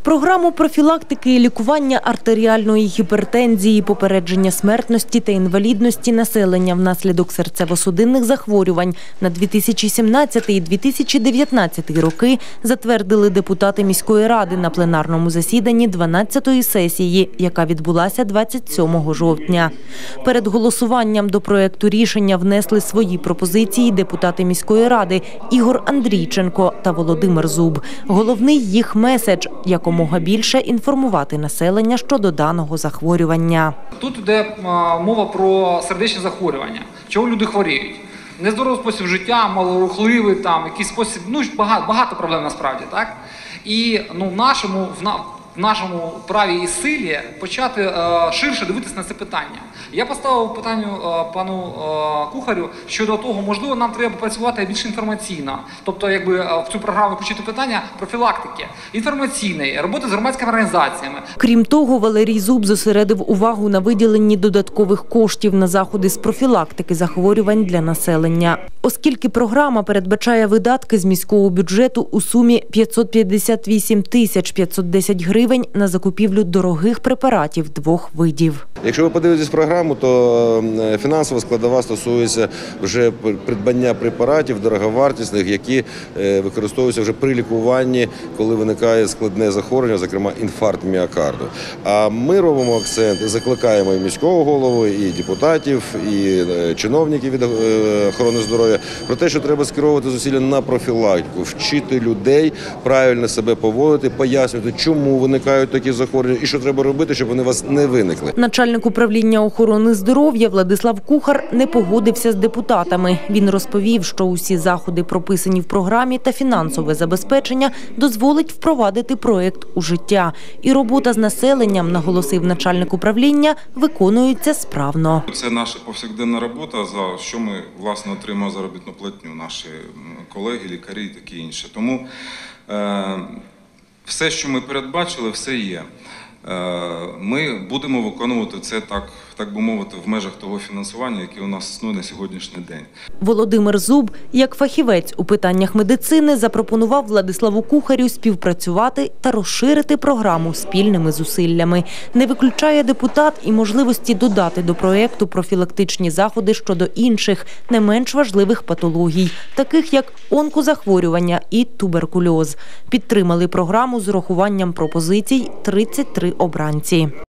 Програму профілактики і лікування артеріальної гіпертензії, попередження смертності та інвалідності населення внаслідок серцево-судинних захворювань на 2017 і 2019 роки затвердили депутати міської ради на пленарному засіданні 12-ї сесії, яка відбулася 27 жовтня. Перед голосуванням до проекту рішення внесли свої пропозиції депутати міської ради Ігор Андрійченко та Володимир Зуб. Головний їх меседж – якомога більше інформувати населення щодо даного захворювання. Тут йде мова про сердечні захворювання. Чого люди хворіють? Нездоровий спосіб життя, малорухливий, якийсь спосіб, багато проблем насправді, так? І в нашому праві і силі почати ширше дивитися на це питання. Я поставив питання пану Кухарю щодо того, можливо, нам треба працювати більш інформаційно. Тобто, в цю програму включити питання профілактики, інформаційної, роботи з громадськими організаціями. Крім того, Валерій Зуб зосередив увагу на виділенні додаткових коштів на заходи з профілактики захворювань для населення. Оскільки програма передбачає видатки з міського бюджету у сумі 558 510 гривень на закупівлю дорогих препаратів двох видів. Якщо ви подивитесь програму, то фінансова складова стосується вже придбання препаратів дороговартісних, які використовуються вже при лікуванні, коли виникає складне захворювання, зокрема інфаркт міокарду. А ми робимо акцент і закликаємо і міського голову, і депутатів, і чиновників від охорони здоров'я про те, що треба скеровувати зусилля на профілактику, вчити людей правильно себе поводити, пояснювати, чому виникають такі захворювання і що треба робити, щоб вони у вас не виникли. Начальник управління охорони здоров'я Владислав Кухар не погодився з депутатами. Він розповів, що усі заходи, прописані в програмі, та фінансове забезпечення дозволить впровадити проєкт у життя. І робота з населенням, наголосив начальник управління, виконується справно. Це наша повсякденна робота, за що ми, власне, отримуємо заробітну платню, наші колеги, лікарі і таке інше. Тому все, що ми передбачили, все є. Ми будемо виконувати це, так би мовити, в межах того фінансування, яке у нас існує на сьогоднішній день. Володимир Зуб, як фахівець у питаннях медицини, запропонував Владиславу Кухарю співпрацювати та розширити програму спільними зусиллями. Не виключає депутат і можливості додати до проєкту профілактичні заходи щодо інших, не менш важливих патологій, таких як онкозахворювання і туберкульоз. Підтримали програму з урахуванням пропозицій 33 обранці.